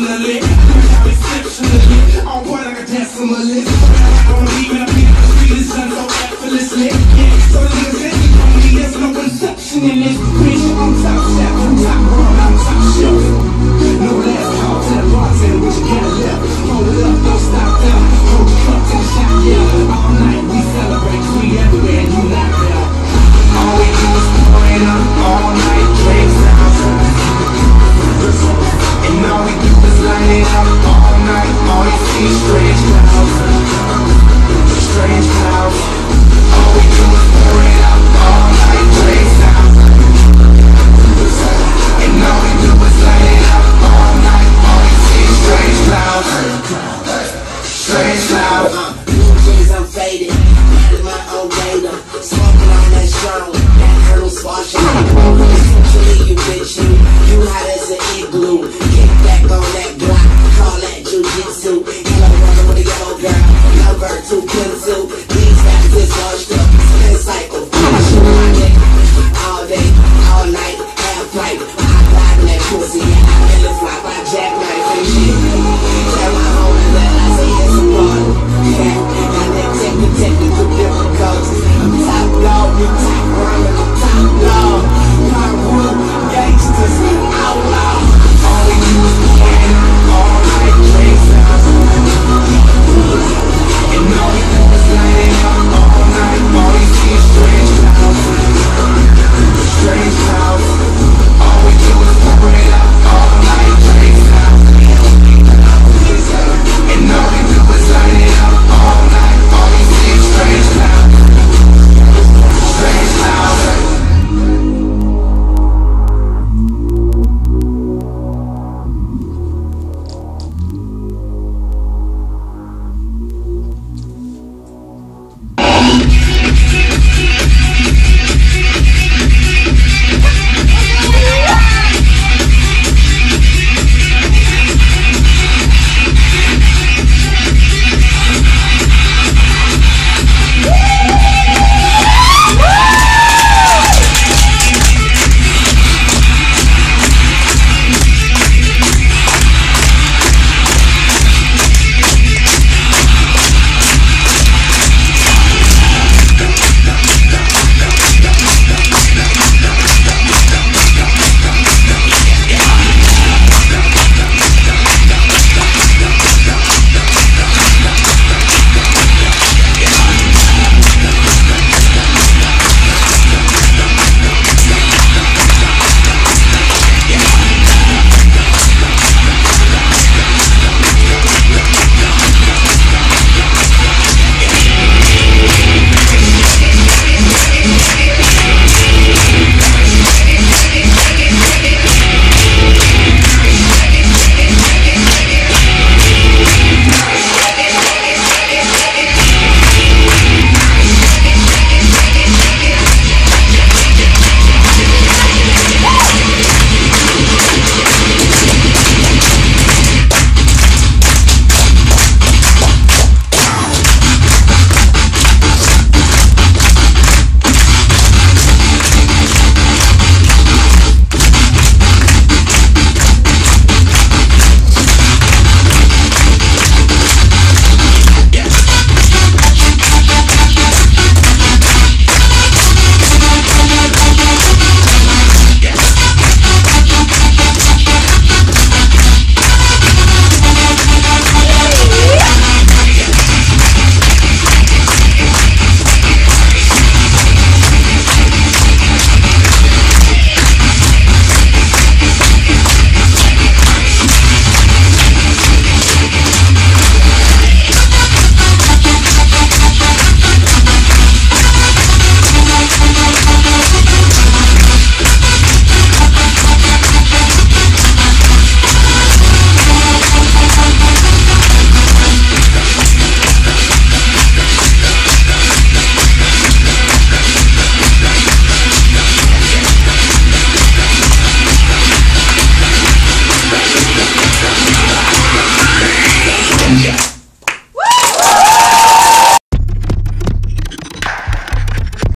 exceptionally. How exceptionally. On point like a decimalist. I'm leaving up here in the street, it's done so effortlessly. Yeah, so the niggas that you on me, there's no conception in this. Preacher on top shelf, on top world, on top shelf. No last call to the bartender, what you got left? Hold it up, don't stop there. Hold the cup to the shot, yeah. All night we celebrate, 'cause we everywhere and you not there. All we do is pour it up, all night, drinks out. And all we do is light it up, all night. All you see is strange clouds. Strange clouds. All we do is pour it up, all night, drinks out. And all we do is light it up, all night. All you see is strange clouds. Strange clouds. Blue jeans, I'm faded. Minding my own radar. Smoking on that strong. That hurdle squashing. Essentially, you bitch, you hot as an igloo. Kick back on that block. Call that jujitsu. Yellow runner with a yellow girl. Number 2 pencil.